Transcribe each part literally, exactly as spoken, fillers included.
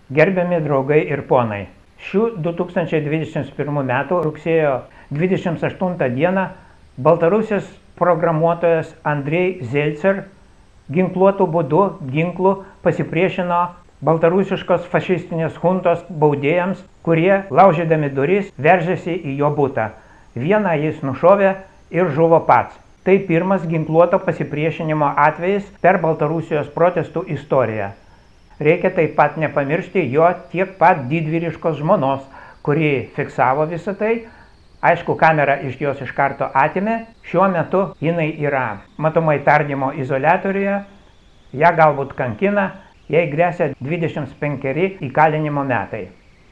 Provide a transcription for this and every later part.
Gerbiami draugai ir ponai, šių du tūkstančiai dvidešimt pirmų metų rugsėjo dvidešimt aštuntą dieną Baltarusijos programuotojas Andrei Zelcer ginkluotų būdu ginklų pasipriešino baltarusiškos fašistinės huntos baudėjams, kurie, laužydami duris, veržėsi į jo butą. Vieną jis nušovė ir žuvo pats. Tai pirmas ginkluoto pasipriešinimo atvejis per Baltarusijos protestų istoriją. Reikia taip pat nepamiršti jo tiek pat didvyriškos žmonos, kuri fiksavo visą tai. Aišku, kamera iš jos iš karto atėmė. Šiuo metu jinai yra matomai tardymo izoliatoriuje. Ją galbūt kankina, jai gresia dvidešimt penkeri įkalinimo metai.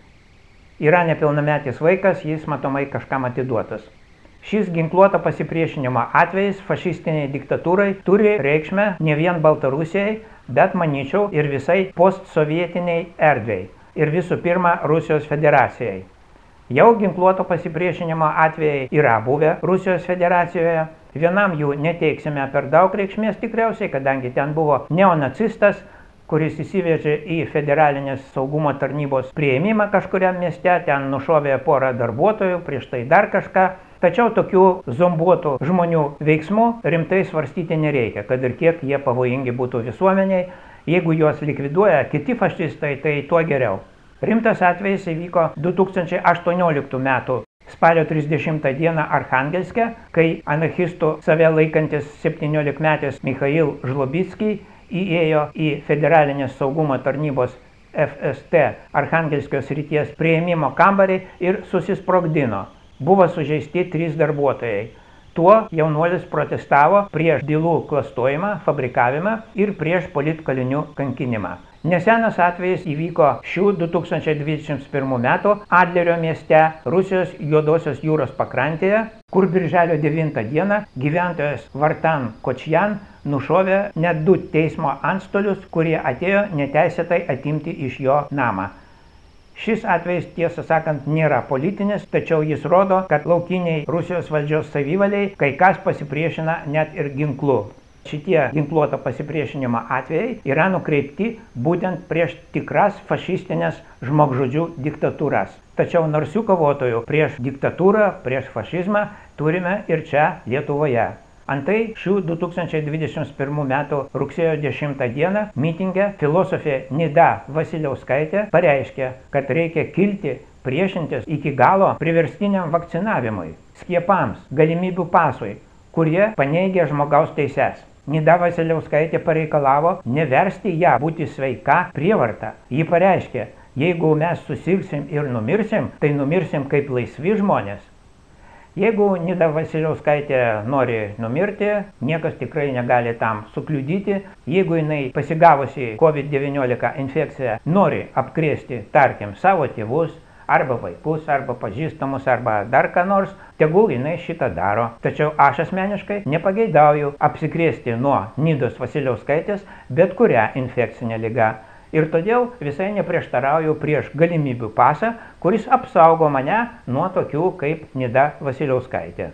Yra nepilnametis vaikas, jis matomai kažkam atiduotas. Šis ginkluoto pasipriešinimo atvejis fašistiniai diktatūrai turi reikšmę ne vien Baltarusijai, bet manyčiau ir visai postsovietiniai erdvei ir visų pirma Rusijos federacijai. Jau ginkluoto pasipriešinimo atvejai yra buvę Rusijos federacijoje. Vienam jų neteiksime per daug reikšmės tikriausiai, kadangi ten buvo neonacistas, kuris įsivežė į federalinės saugumo tarnybos priėmimą kažkuriam mieste, ten nušovė porą darbuotojų, prieš tai dar kažką. Tačiau tokių zombuotų žmonių veiksmų rimtai svarstyti nereikia, kad ir kiek jie pavojingi būtų visuomeniai. Jeigu juos likviduoja kiti fašistai, tai tuo geriau. Rimtas atvejis įvyko du tūkstančiai aštuonioliktų metų spalio trisdešimtą dieną Archangelske, kai anarchistų save laikantis septyniolikmetis Michail Žlobitskij įėjo į federalinės saugumo tarnybos F S T Archangelskio srities priėmimo kambarį ir susisprogdino. Buvo sužeisti trys darbuotojai. Tuo jaunuolis protestavo prieš bylų klastojimą, fabrikavimą ir prieš politkalinių kankinimą. Nesenas atvejis įvyko šių du tūkstančiai dvidešimt pirmų metų Adlerio mieste Rusijos Juodosios jūros pakrantėje, kur birželio devintą dieną gyventojas Vartan Kočjan nušovė net du teismo antstolius, kurie atėjo neteisėtai atimti iš jo namą. Šis atvejis, tiesą sakant, nėra politinis, tačiau jis rodo, kad laukiniai Rusijos valdžios savivaliai kai kas pasipriešina net ir ginklu. Šitie ginkluoto pasipriešinimo atvejai yra nukreipti būtent prieš tikras fašistinės žmogžudžių diktatūras. Tačiau narsių kovotojų prieš diktatūrą, prieš fašizmą turime ir čia Lietuvoje. Antai šių du tūkstančiai dvidešimt pirmų metų rugsėjo dešimtą dieną mitinge filosofė Nida Vasiliauskaitė pareiškė, kad reikia kilti priešintis iki galo priverstiniam vakcinavimui, skiepams, galimybių pasui, kurie paneigia žmogaus teises. Nida Vasiliauskaitė pareikalavo neversti ją būti sveika prievarta. Ji pareiškė, jeigu mes susirgsim ir numirsim, tai numirsim kaip laisvi žmonės. Jeigu Nida Vasiliauskaitė nori numirti, niekas tikrai negali tam sukliudyti. Jeigu jinai pasigavusi COVID devyniolika infekciją nori apkrėsti, tarkim, savo tėvus, arba vaikus, arba pažįstamus, arba dar ką nors, tegul jinai šitą daro. Tačiau aš asmeniškai nepageidauju apsikrėsti nuo Nidos Vasiliauskaitės bet kurią infekcinę ligą. Ir todėl visai neprieštarauju prieš galimybių pasą, kuris apsaugo mane nuo tokių kaip Nida Vasiliauskaitė.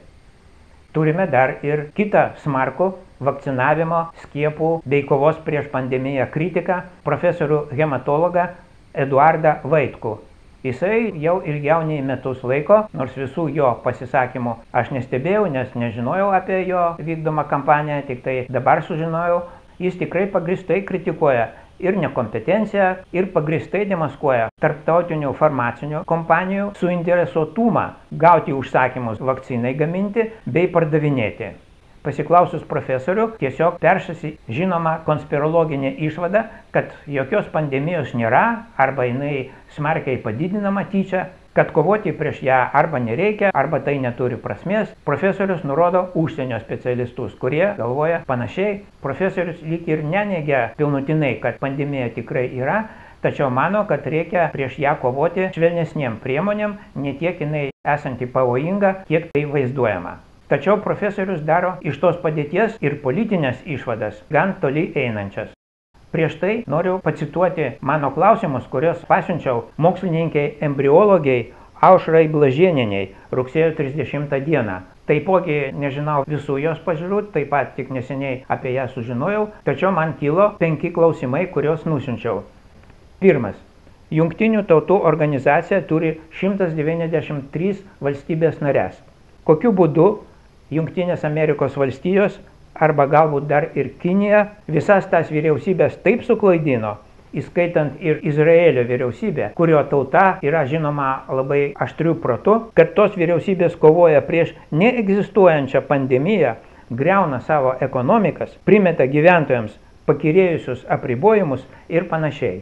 Turime dar ir kitą smarkų vakcinavimo, skiepų bei kovos prieš pandemiją kritiką, profesorių hematologą Eduardą Vaitkų. Jisai jau ilgiau nei metus laiko, nors visų jo pasisakymų aš nestebėjau, nes nežinojau apie jo vykdomą kampaniją, tik tai dabar sužinojau, jis tikrai pagrįstai kritikuoja ir nekompetenciją, ir pagrįstai demaskuoja tarptautinių farmacinių kompanijų suinteresuotumą gauti užsakymus vakcinai gaminti bei pardavinėti. Pasiklausus profesorių, tiesiog peršasi žinoma konspirologinė išvada, kad jokios pandemijos nėra, arba jinai smarkiai padidinama tyčia, kad kovoti prieš ją arba nereikia, arba tai neturi prasmės. Profesorius nurodo užsienio specialistus, kurie galvoja panašiai. Profesorius lyg ir neneigia pilnutinai, kad pandemija tikrai yra, tačiau mano, kad reikia prieš ją kovoti švelnesniem priemonėm, ne tiek jinai esanti pavojinga, kiek tai vaizduojama. Tačiau profesorius daro iš tos padėties ir politinės išvadas gan toli einančias. Prieš tai noriu pacituoti mano klausimus, kuriuos pasiunčiau mokslininkai embriologiai Aušrai Blažienieniai rugsėjo trisdešimtą dieną. Taipogi nežinau visų jos pažiūrų, taip pat tik neseniai apie ją sužinojau, tačiau man kilo penki klausimai, kuriuos nusiunčiau. Pirmas. Jungtinių tautų organizacija turi šimtas devyniasdešimt tris valstybės narės. Kokiu būdu Jungtinės Amerikos valstijos arba galbūt dar ir Kinija visas tas vyriausybės taip suklaidino, įskaitant ir Izraelio vyriausybę, kurio tauta yra žinoma labai aštrių protų, kad tos vyriausybės kovoja prieš neegzistuojančią pandemiją, griauna savo ekonomikas, primeta gyventojams pakyrėjusius apribojimus ir panašiai.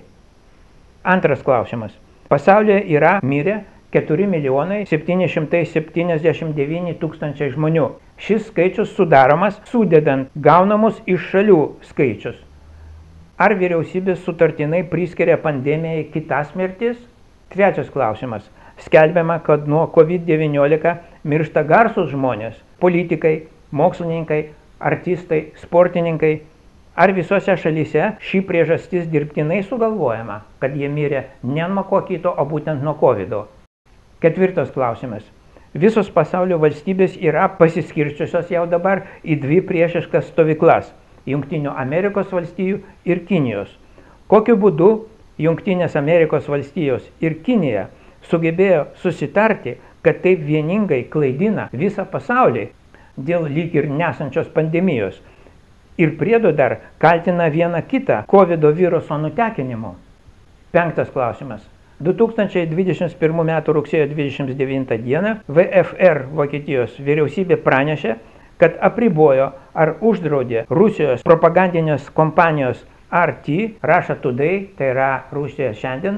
Antras klausimas. Pasaulyje yra mirę keturi milijonai septyni šimtai septyniasdešimt devyni tūkstančiai žmonių. Šis skaičius sudaromas sudedant gaunamus iš šalių skaičius. Ar vyriausybės sutartinai priskiria pandemijai kitas mirtis? Trečias klausimas. Skelbiama, kad nuo COVID devyniolika miršta garsūs žmonės – politikai, mokslininkai, artistai, sportininkai. Ar visose šalyse ši priežastis dirbtinai sugalvojama, kad jie mirė ne nuo ko kito, o būtent nuo kovido? Ketvirtas klausimas. Visos pasaulio valstybės yra pasiskirčiusios jau dabar į dvi priešiškas stovyklas – Jungtinių Amerikos valstijų ir Kinijos. Kokiu būdu Jungtinės Amerikos valstijos ir Kinija sugebėjo susitarti, kad taip vieningai klaidina visą pasaulį dėl lyg ir nesančios pandemijos ir priedo dar kaltina vieną kitą kovido viruso nutekinimu? Penktas klausimas. du tūkstančiai dvidešimt pirmų metų rugsėjo dvidešimt devintą dieną V F R Vokietijos vyriausybė pranešė, kad apribojo ar uždraudė Rusijos propagandinės kompanijos R T, Russia Today, tai yra Rusija šiandien,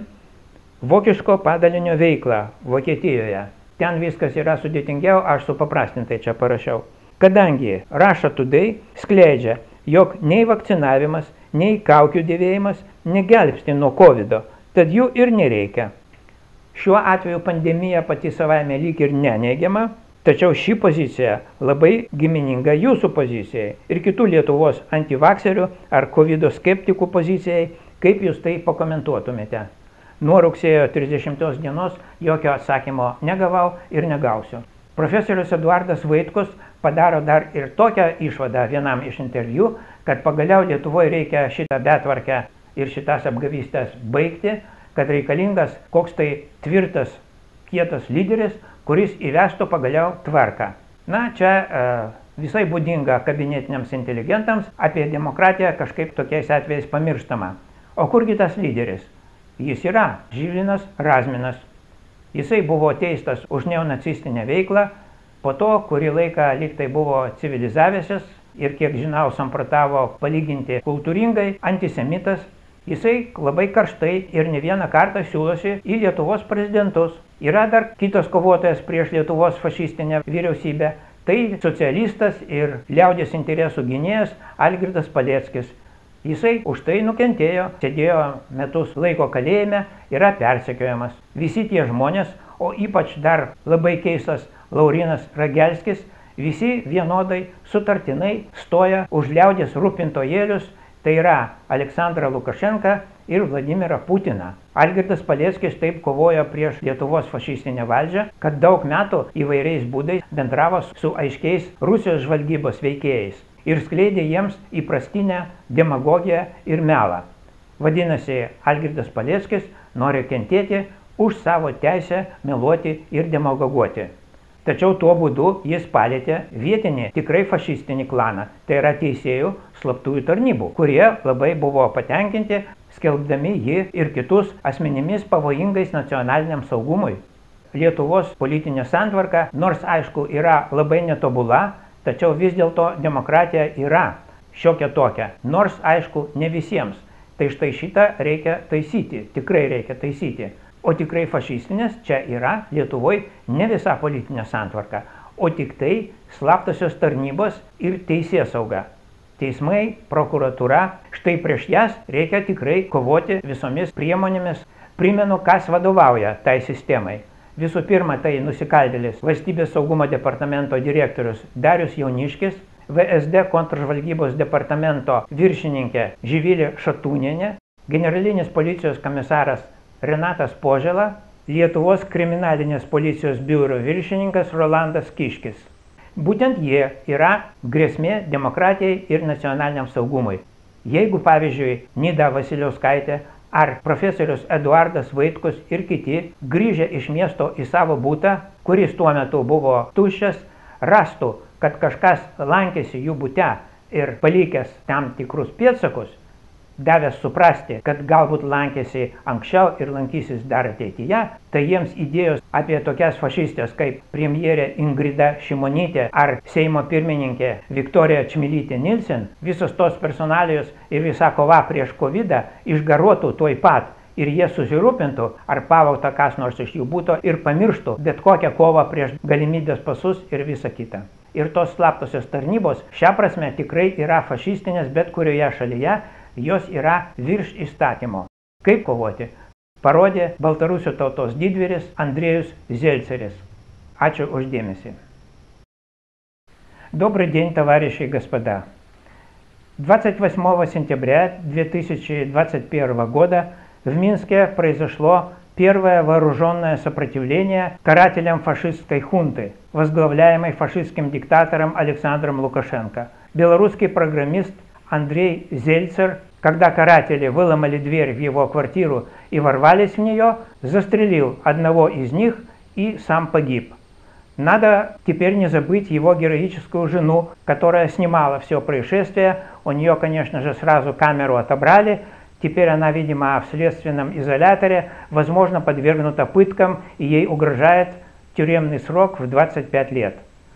vokiško padalinio veiklą Vokietijoje. Ten viskas yra sudėtingiau, aš supaprastintai čia parašiau. Kadangi Russia Today skleidžia, jog nei vakcinavimas, nei kaukių dėvėjimas negelbsti nuo kovido, tad jų ir nereikia. Šiuo atveju pandemija pati savaime lyg ir neneigiama, tačiau ši pozicija labai gimininga jūsų pozicijai ir kitų Lietuvos antivakserių ar kovido skeptikų pozicijai, kaip jūs tai pakomentuotumėte. Nuo rugsėjo trisdešimtos dienos jokio atsakymo negavau ir negausiu. Profesorius Eduardas Vaitkus padaro dar ir tokią išvadą vienam iš interviu, kad pagaliau Lietuvoje reikia šitą betvarkę ir šitas apgavystės baigti, kad reikalingas koks tai tvirtas, kietas lyderis, kuris įvestų pagaliau tvarką. Na, čia e, visai būdinga kabinetiniams inteligentams, apie demokratiją kažkaip tokiais atvejais pamirštama. O kurgi tas lyderis? Jis yra Žilvinas Razminas. Jisai buvo teistas už neonacistinę veiklą, po to, kurį laiką lyg tai buvo civilizavęsis ir, kiek žinau, samprotavo palyginti kultūringai, antisemitas. Jisai labai karštai ir ne vieną kartą siūlosi į Lietuvos prezidentus. Yra dar kitas kovotojas prieš Lietuvos fašistinę vyriausybę, tai socialistas ir liaudies interesų gynėjas Algirdas Paleckis. Jisai už tai nukentėjo, sėdėjo metus laiko kalėjime, yra persekiojamas. Visi tie žmonės, o ypač dar labai keistas Laurinas Ragelskis, visi vienodai sutartinai stoja už liaudies rūpintojėlius, tai yra Aleksandrą Lukašenką ir Vladimirą Putiną. Algirdas Paleckis taip kovojo prieš Lietuvos fašistinę valdžią, kad daug metų įvairiais būdais bendravo su aiškiais Rusijos žvalgybos veikėjais ir skleidė jiems įprastinę demagogiją ir melą. Vadinasi, Algirdas Paleckis nori kentėti už savo teisę meluoti ir demagoguoti. Tačiau tuo būdu jis palėtė vietinį tikrai fašistinį klaną, tai yra teisėjų slaptųjų tarnybų, kurie labai buvo patenkinti, skelbdami jį ir kitus asmenimis pavojingais nacionaliniam saugumui. Lietuvos politinė santvarka, nors aišku yra labai netobula, tačiau vis dėlto demokratija yra šiokia tokia, nors aišku ne visiems. Tai štai šitą reikia taisyti, tikrai reikia taisyti. O tikrai fašistinės čia yra Lietuvoje ne visa politinė santvarka, o tik tai slaptosios tarnybos ir teisėsauga. Teismai, prokuratūra, štai prieš jas reikia tikrai kovoti visomis priemonėmis. Primenu, kas vadovauja tai sistemai. Visų pirma, tai nusikaltėlis Valstybės saugumo departamento direktorius Darius Jauniškis, V S D kontržvalgybos departamento viršininkė Živilė Šatūnienė, generalinis policijos komisaras Renatas Požela, Lietuvos kriminalinės policijos biuro viršininkas Rolandas Kiškis. Būtent jie yra grėsmė demokratijai ir nacionaliniam saugumui. Jeigu, pavyzdžiui, Nida Vasiliauskaitė ar profesorius Eduardas Vaitkus ir kiti, grįžę iš miesto į savo butą, kuris tuo metu buvo tuščias, rastų, kad kažkas lankėsi jų bute ir palikęs tam tikrus pėdsakus, davęs suprasti, kad galbūt lankėsi anksčiau ir lankysis dar ateityje, tai jiems idėjos apie tokias fašistės kaip premjerė Ingrida Šimonytė ar Seimo pirmininkė Viktorija Čmilytė Nilsen, visos tos personalijos ir visa kova prieš kovidą išgaruotų tuoj pat ir jie susirūpintų, ar pavogta kas nors iš jų būtų ir pamirštų bet kokią kovą prieš galimybės pasus ir visą kitą. Ir tos slaptosios tarnybos šią prasme tikrai yra fašistinės bet kurioje šalyje, jos yra virš įstatymo. Kaip kovoti? Parodė Baltarusių tautos didvyris Andrejus Zelceris. Ačiū užдемеси. Добрый день, товарищи и господа. двадцать восьмого сентября две тысячи двадцать первого года в Минске произошло первое вооруженное сопротивление карателям фашистской хунты, возглавляемой фашистским диктатором Александром Лукашенко. Белорусский программист Андрей Зельцер, когда каратели выломали дверь в его квартиру и ворвались в нее, застрелил одного из них и сам погиб. Надо теперь не забыть его героическую жену, которая снимала все происшествие. У нее, конечно же, сразу камеру отобрали. Теперь она, видимо, в следственном изоляторе, возможно, подвергнута пыткам, и ей угрожает тюремный срок в двадцать пять лет.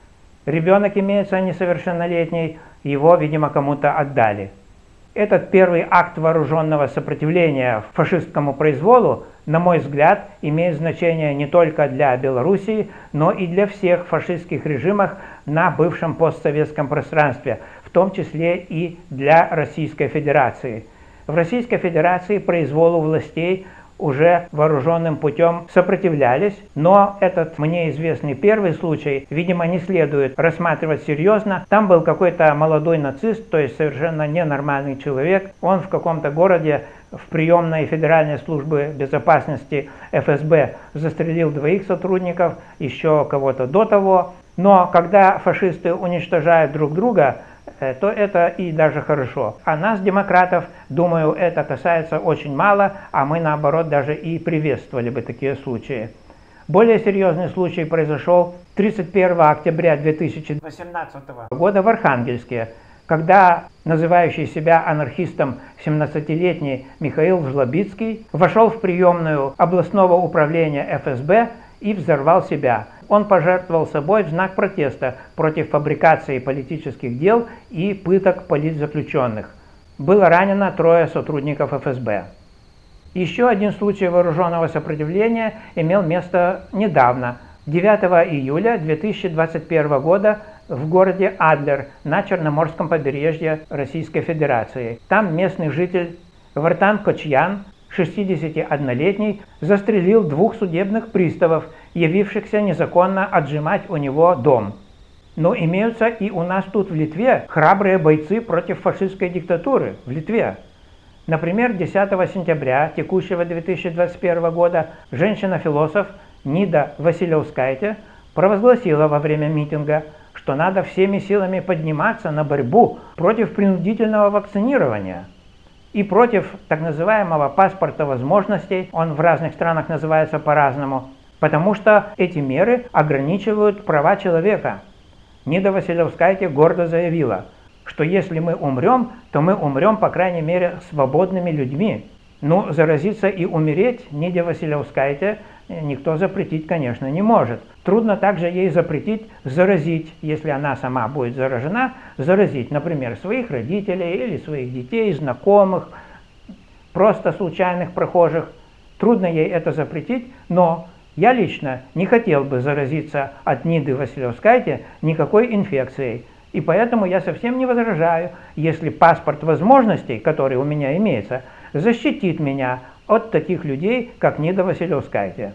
Ребенок имеется несовершеннолетний, его, видимо, кому-то отдали. Этот первый акт вооруженного сопротивления фашистскому произволу, на мой взгляд, имеет значение не только для Белоруссии, но и для всех фашистских режимов на бывшем постсоветском пространстве, в том числе и для Российской Федерации. В Российской Федерации произволу властей уже вооруженным путем сопротивлялись, но этот мне известный первый случай, видимо, не следует рассматривать серьезно. Там был какой-то молодой нацист, то есть совершенно ненормальный человек. Он в каком-то городе в приемной Федеральной службы безопасности эф эс бэ застрелил двоих сотрудников, еще кого-то до того. Но когда фашисты уничтожают друг друга, то это и даже хорошо. А нас, демократов, думаю, это касается очень мало, а мы, наоборот, даже и приветствовали бы такие случаи. Более серьезный случай произошел тридцать первого октября две тысячи восемнадцатого года в Архангельске, когда называющий себя анархистом семнадцатилетний Михаил Жлобицкий вошел в приемную областного управления эф эс бэ и взорвал себя. Он пожертвовал собой в знак протеста против фабрикации политических дел и пыток политзаключенных. Было ранено трое сотрудников эф эс бэ. Еще один случай вооруженного сопротивления имел место недавно, девятого июля две тысячи двадцать первого года в городе Адлер на Черноморском побережье Российской Федерации. Там местный житель Вартан Кочьян, шестидесятиоднолетний, застрелил двух судебных приставов, явившихся незаконно отжимать у него дом. Но имеются и у нас тут в Литве храбрые бойцы против фашистской диктатуры в Литве. Например, десятого сентября текущего две тысячи двадцать первого года женщина-философ Нида Василевскайте провозгласила во время митинга, что надо всеми силами подниматься на борьбу против принудительного вакцинирования и против так называемого паспорта возможностей, он в разных странах называется по-разному, потому что эти меры ограничивают права человека. Нида Василевскайте гордо заявила, что если мы умрем, то мы умрем, по крайней мере, свободными людьми. Ну, заразиться и умереть Ниде Василевскайте никто запретить, конечно, не может. Трудно также ей запретить заразить, если она сама будет заражена, заразить, например, своих родителей или своих детей, знакомых, просто случайных прохожих. Трудно ей это запретить, но я лично не хотел бы заразиться от Ниды Василевскайте никакой инфекцией. И поэтому я совсем не возражаю, если паспорт возможностей, который у меня имеется, защитит меня от таких людей, как Нида Василевскайте.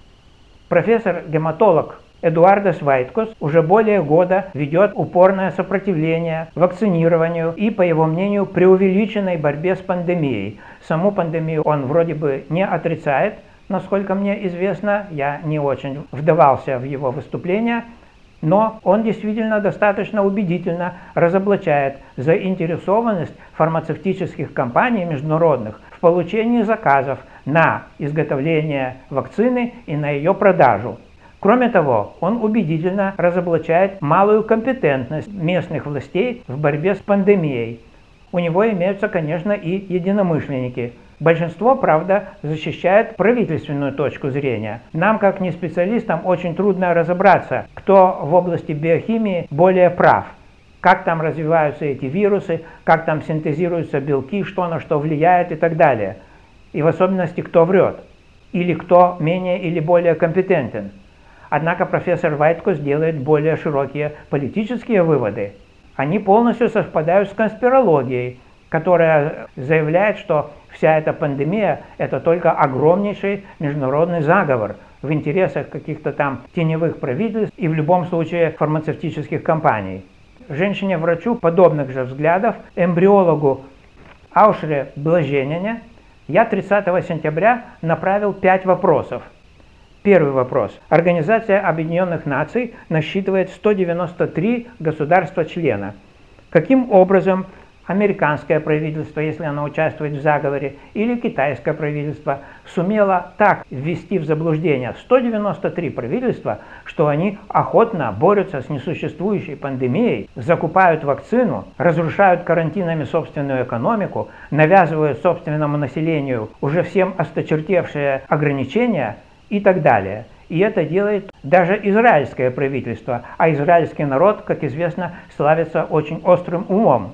Профессор-гематолог Эдуардас Вайткус уже более года ведет упорное сопротивление вакцинированию и, по его мнению, преувеличенной борьбе с пандемией. Саму пандемию он вроде бы не отрицает, насколько мне известно, я не очень вдавался в его выступления, Но он действительно достаточно убедительно разоблачает заинтересованность фармацевтических компаний международных в получении заказов на изготовление вакцины и на ее продажу. Кроме того, он убедительно разоблачает малую компетентность местных властей в борьбе с пандемией. У него имеются, конечно, и единомышленники. Большинство, правда, защищает правительственную точку зрения. Нам, как не специалистам, очень трудно разобраться, кто в области биохимии более прав. Как там развиваются эти вирусы, как там синтезируются белки, что на что влияет и так далее. И в особенности, кто врет. Или кто менее или более компетентен. Однако профессор Вайткус делает более широкие политические выводы. Они полностью совпадают с конспирологией, которая заявляет, что вся эта пандемия – это только огромнейший международный заговор в интересах каких-то там теневых правительств и в любом случае фармацевтических компаний. Женщине-врачу подобных же взглядов, эмбриологу Аушре Блаженине, я тридцатого сентября направил пять вопросов. Первый вопрос. Организация Объединенных Наций насчитывает сто девяносто три государства-члена. Каким образом американское правительство, если оно участвует в заговоре, или китайское правительство сумело так ввести в заблуждение сто девяносто три правительства, что они охотно борются с несуществующей пандемией, закупают вакцину, разрушают карантинами собственную экономику, навязывают собственному населению уже всем осточертевшие ограничения и так далее. И это делает даже израильское правительство, а израильский народ, как известно, славится очень острым умом.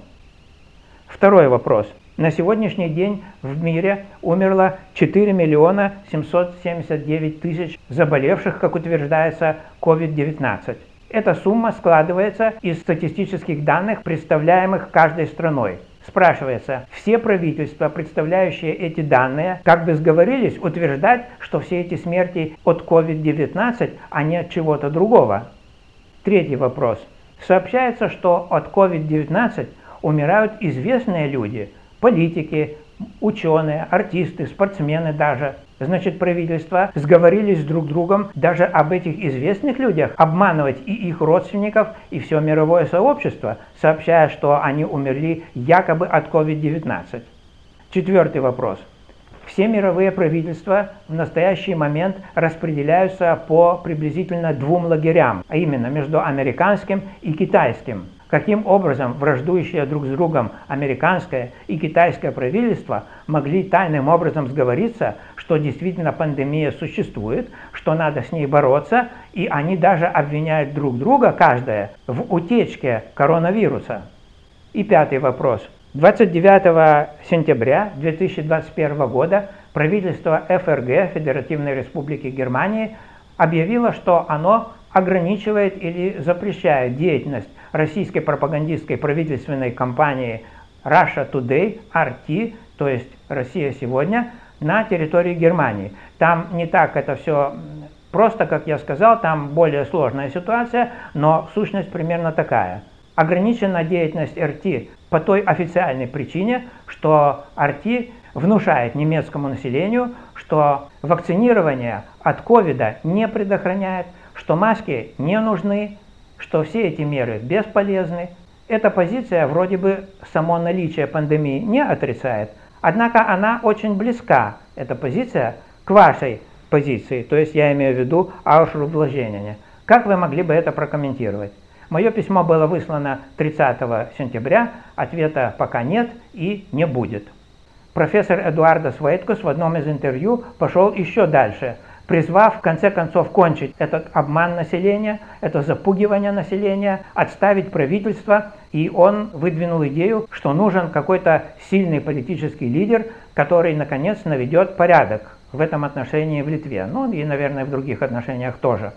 Второй вопрос. На сегодняшний день в мире умерло четыре миллиона семьсот семьдесят девять тысяч заболевших, как утверждается, ковид девятнадцать. Эта сумма складывается из статистических данных, представляемых каждой страной. Спрашивается, все правительства, представляющие эти данные, как бы сговорились утверждать, что все эти смерти от ковид девятнадцать, а не от чего-то другого? Третий вопрос. Сообщается, что от ковид девятнадцать умирают известные люди, политики, ученые, артисты, спортсмены даже. Значит, правительства сговорились друг с другом даже об этих известных людях обманывать и их родственников, и все мировое сообщество, сообщая, что они умерли якобы от ковид девятнадцать. Четвертый вопрос. Все мировые правительства в настоящий момент распределяются по приблизительно двум лагерям, а именно между американским и китайским. Каким образом враждующие друг с другом американское и китайское правительство могли тайным образом сговориться, что действительно пандемия существует, что надо с ней бороться, и они даже обвиняют друг друга, каждое, в утечке коронавируса? И пятый вопрос. двадцать девятого сентября две тысячи двадцать первого года правительство эф эр гэ, Федеративной Республики Германии, объявило, что оно ограничивает или запрещает деятельность российской пропагандистской правительственной компании Russia Today, ар ти, то есть Россия сегодня, на территории Германии. Там не так это все просто, как я сказал, там более сложная ситуация, но сущность примерно такая. Ограничена деятельность эр ти по той официальной причине, что ар ти внушает немецкому населению, что вакцинирование от ковида не предохраняет, что маски не нужны, что все эти меры бесполезны. Эта позиция вроде бы само наличие пандемии не отрицает, однако она очень близка, эта позиция, к вашей позиции, то есть я имею в виду Аушру Блаженине. Как вы могли бы это прокомментировать? Мое письмо было выслано тридцатого сентября, ответа пока нет и не будет. Профессор Эдуардас Вайткус в одном из интервью пошел еще дальше, призвав в конце концов кончить этот обман населения, это запугивание населения, отставить правительство, и он выдвинул идею, что нужен какой-то сильный политический лидер, который наконец наведет порядок в этом отношении в Литве, ну и, наверное, в других отношениях тоже.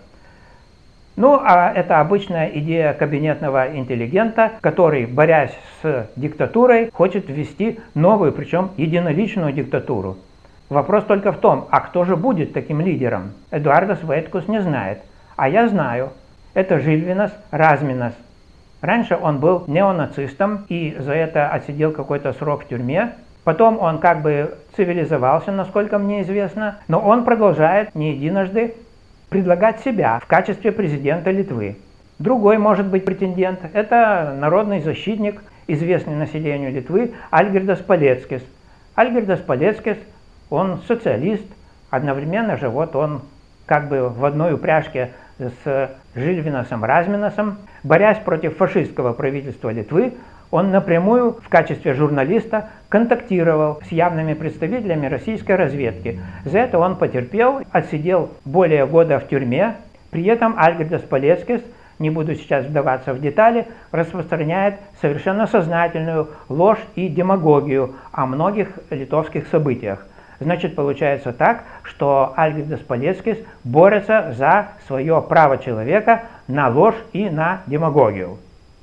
Ну, а это обычная идея кабинетного интеллигента, который, борясь с диктатурой, хочет ввести новую, причем единоличную диктатуру. Вопрос только в том, а кто же будет таким лидером? Эдуардас Вайткус не знает, а я знаю. Это Žilvinas Razminas. Раньше он был неонацистом и за это отсидел какой-то срок в тюрьме. Потом он как бы цивилизовался, насколько мне известно, но он продолжает не единожды предлагать себя в качестве президента Литвы. Другой может быть претендент – это народный защитник, известный населению Литвы, Альгирdas Paleckis. Альгирdas Paleckis, он социалист, одновременно же вот он как бы в одной упряжке с Žilvinas Razminas, борясь против фашистского правительства Литвы, он напрямую в качестве журналиста контактировал с явными представителями российской разведки. За это он потерпел, отсидел более года в тюрьме. При этом Альгирdas Paleckis, не буду сейчас вдаваться в детали, распространяет совершенно сознательную ложь и демагогию о многих литовских событиях. Значит, получается так, что Альгирdas Paleckis борется за свое право человека на ложь и на демагогию.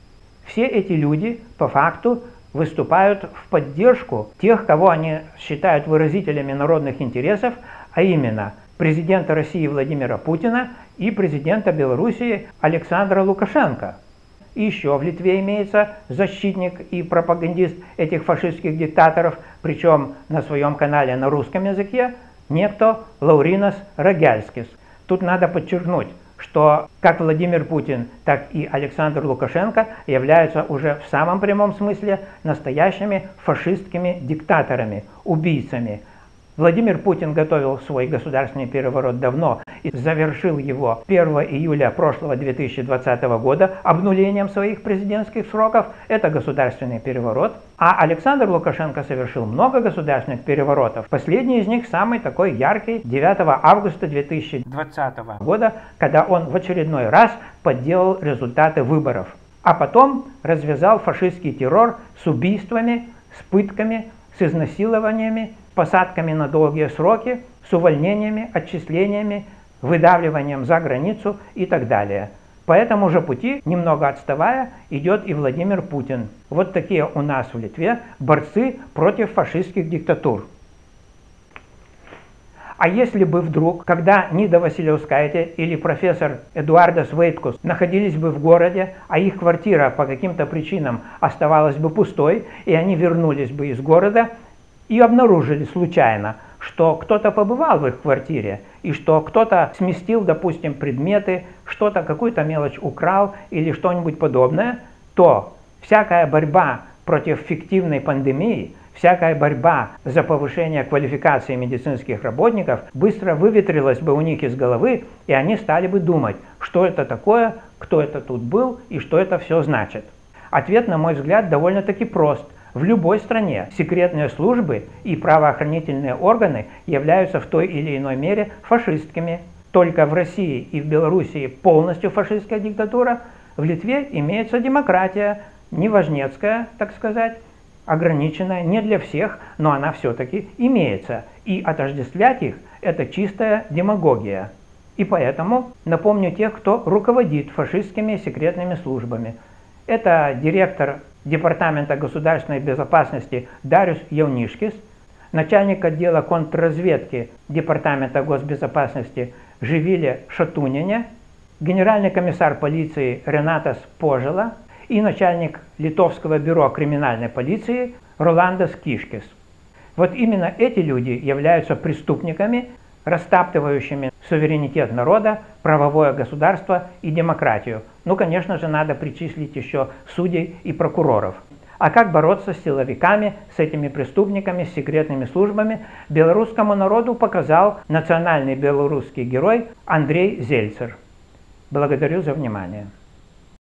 Все эти люди по факту выступают в поддержку тех, кого они считают выразителями народных интересов, а именно президента России Владимира Путина и президента Белоруссии Александра Лукашенко. И еще в Литве имеется защитник и пропагандист этих фашистских диктаторов, причем на своем канале на русском языке, некто Laurynas Ragelskis. Тут надо подчеркнуть, что как Владимир Путин, так и Александр Лукашенко являются уже в самом прямом смысле настоящими фашистскими диктаторами, убийцами. Владимир Путин готовил свой государственный переворот давно и завершил его первого июля прошлого две тысячи двадцатого года обнулением своих президентских сроков. Это государственный переворот. А Александр Лукашенко совершил много государственных переворотов. Последний из них самый такой яркий девятого августа две тысячи двадцатого года, когда он в очередной раз подделал результаты выборов. А потом развязал фашистский террор с убийствами, с пытками, с изнасилованиями, посадками на долгие сроки, с увольнениями, отчислениями, выдавливанием за границу и так далее. По этому же пути, немного отставая, идет и Владимир Путин. Вот такие у нас в Литве борцы против фашистских диктатур. А если бы вдруг, когда Нида Василевская или профессор Эдуарdas Vaitkus находились бы в городе, а их квартира по каким-то причинам оставалась бы пустой, и они вернулись бы из города, и обнаружили случайно, что кто-то побывал в их квартире, и что кто-то сместил, допустим, предметы, что-то, какую-то мелочь украл или что-нибудь подобное, то всякая борьба против фиктивной пандемии, всякая борьба за повышение квалификации медицинских работников быстро выветрилась бы у них из головы, и они стали бы думать, что это такое, кто это тут был и что это все значит. Ответ, на мой взгляд, довольно-таки прост. В любой стране секретные службы и правоохранительные органы являются в той или иной мере фашистскими. Только в России и в Белоруссии полностью фашистская диктатура, в Литве имеется демократия, неважнецкая, так сказать, ограниченная, не для всех, но она все-таки имеется. И отождествлять их – это чистая демагогия. И поэтому напомню тех, кто руководит фашистскими секретными службами. Это директор Департамента государственной безопасности Darius Jauniškis, начальник отдела контрразведки Департамента госбезопасности Živilė Šatūnienė, генеральный комиссар полиции Renatas Požėla и начальник Литовского бюро криминальной полиции Rolandas Kiškis. Вот именно эти люди являются преступниками, растаптывающими суверенитет народа, правовое государство и демократию. Ну, конечно же, надо причислить еще судей и прокуроров. А как бороться с силовиками, с этими преступниками, с секретными службами, белорусскому народу показал национальный белорусский герой Андрей Зельцер. Благодарю за внимание.